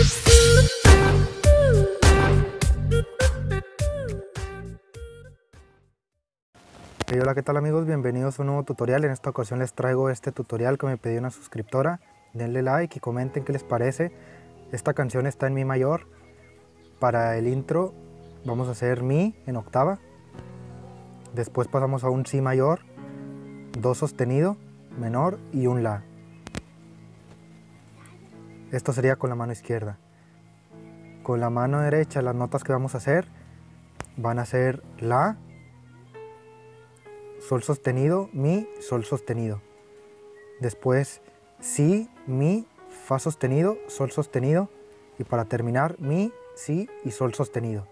Hola, ¿qué tal amigos? Bienvenidos a un nuevo tutorial. En esta ocasión les traigo este tutorial que me pidió una suscriptora. Denle like y comenten qué les parece. Esta canción está en mi mayor. Para el intro vamos a hacer mi en octava. Después pasamos a un si mayor, do sostenido, menor y un la. Esto sería con la mano izquierda. Con la mano derecha las notas que vamos a hacer van a ser la, sol sostenido, mi, sol sostenido. Después si, mi, fa sostenido, sol sostenido. Y para terminar mi, si y sol sostenido.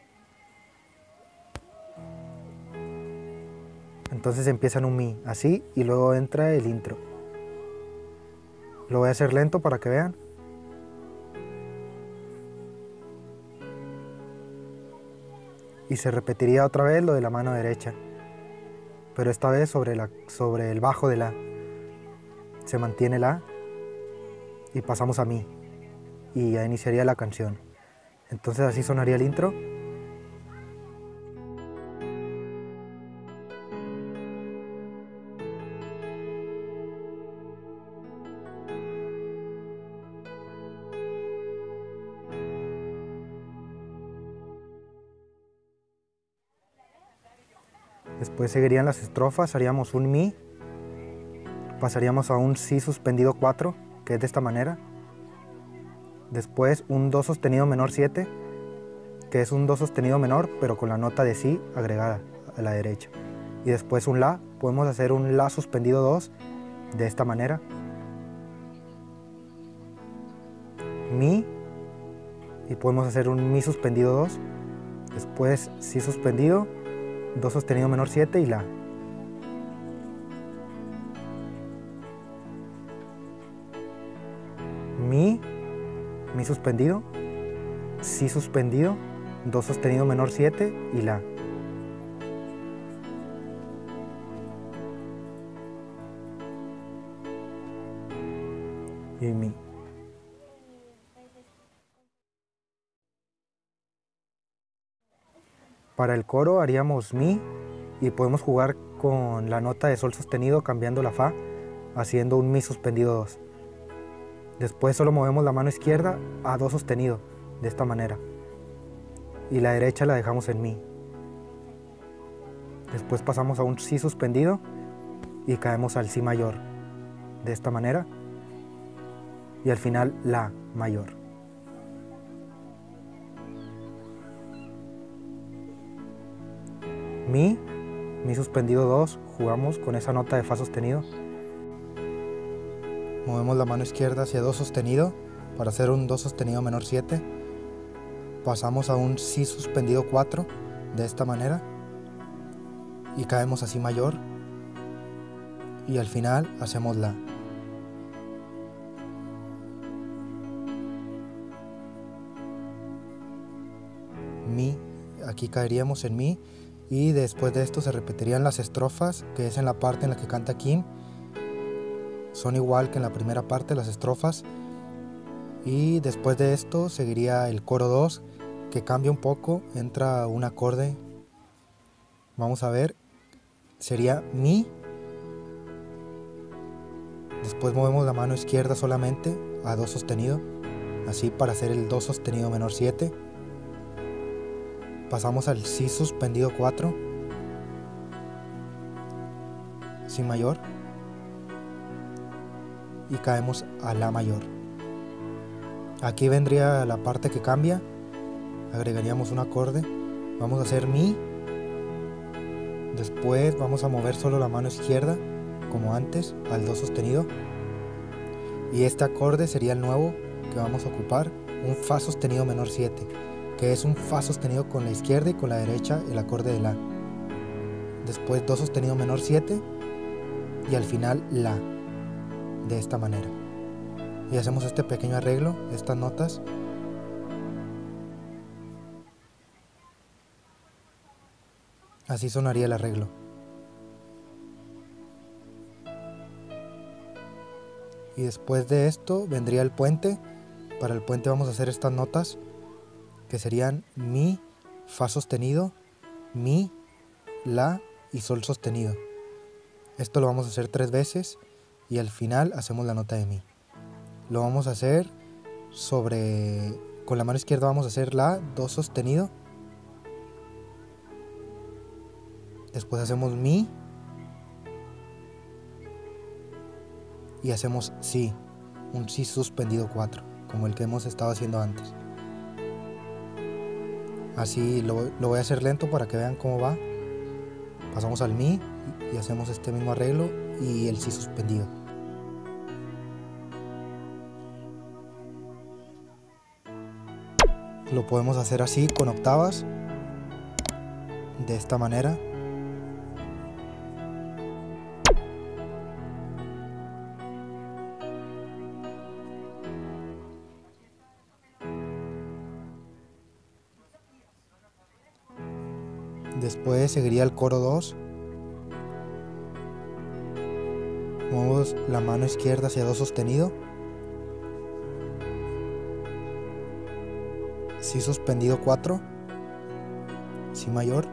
Entonces empieza en un mi, así, y luego entra el intro. Lo voy a hacer lento para que vean. Y se repetiría otra vez lo de la mano derecha, pero esta vez sobre el bajo de la. Se mantiene la y pasamos a mi, y ya iniciaría la canción. Entonces así sonaría el intro. Después seguirían las estrofas, haríamos un mi, pasaríamos a un si suspendido 4, que es de esta manera. Después un do sostenido menor 7, que es un do sostenido menor pero con la nota de si agregada a la derecha. Y después un la, podemos hacer un la suspendido 2 de esta manera. Mi, y podemos hacer un mi suspendido 2. Después si suspendido, do sostenido menor 7 y la. Mi suspendido, si suspendido, do sostenido menor 7 y la. Y mi. Para el coro haríamos mi y podemos jugar con la nota de sol sostenido cambiando la fa, haciendo un mi suspendido 2. Después solo movemos la mano izquierda a do sostenido, de esta manera. Y la derecha la dejamos en mi. Después pasamos a un si suspendido y caemos al si mayor, de esta manera. Y al final la mayor. Mi suspendido 2, jugamos con esa nota de fa sostenido. Movemos la mano izquierda hacia do sostenido para hacer un do sostenido menor 7. Pasamos a un si suspendido 4 de esta manera y caemos a si mayor y al final hacemos la. Mi, aquí caeríamos en mi y después de esto se repetirían las estrofas, que es en la parte en la que canta Kim. Son igual que en la primera parte las estrofas. Y después de esto seguiría el coro 2, que cambia un poco, entra un acorde. Vamos a ver, sería mi. Después movemos la mano izquierda solamente a do sostenido, así para hacer el do sostenido menor 7. Pasamos al si suspendido 4, si mayor, y caemos a la mayor. Aquí vendría la parte que cambia, agregaríamos un acorde, vamos a hacer mi, después vamos a mover solo la mano izquierda, como antes, al do sostenido, y este acorde sería el nuevo que vamos a ocupar, un fa sostenido menor 7, que es un fa sostenido con la izquierda y con la derecha el acorde de la. Después do sostenido menor 7 y al final la, de esta manera. Y hacemos este pequeño arreglo, estas notas. Así sonaría el arreglo. Y después de esto vendría el puente, para el puente vamos a hacer estas notas que serían mi, fa sostenido, mi, la y sol sostenido. Esto lo vamos a hacer 3 veces y al final hacemos la nota de mi. Lo vamos a hacer con la mano izquierda vamos a hacer la, do sostenido. Después hacemos mi y hacemos si, un si suspendido 4, como el que hemos estado haciendo antes. Así lo voy a hacer lento para que vean cómo va. Pasamos al mi y hacemos este mismo arreglo y el si suspendido. Lo podemos hacer así con octavas, de esta manera. Después seguiría el coro 2. Movemos la mano izquierda hacia do sostenido, si suspendido 4, si mayor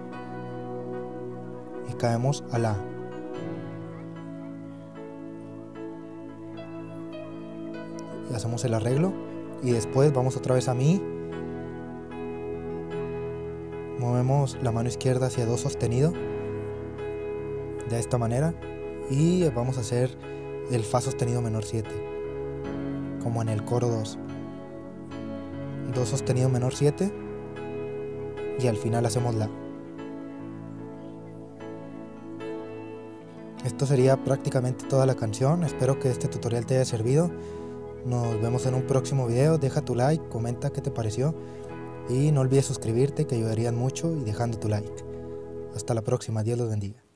y caemos a la. Y hacemos el arreglo y después vamos otra vez a mi. Movemos la mano izquierda hacia do sostenido de esta manera y vamos a hacer el fa sostenido menor 7 como en el coro 2. Do sostenido menor 7 y al final hacemos la. Esto sería prácticamente toda la canción. Espero que este tutorial te haya servido. Nos vemos en un próximo video. Deja tu like, comenta qué te pareció y no olvides suscribirte, que ayudarían mucho, y dejando tu like. Hasta la próxima, Dios los bendiga.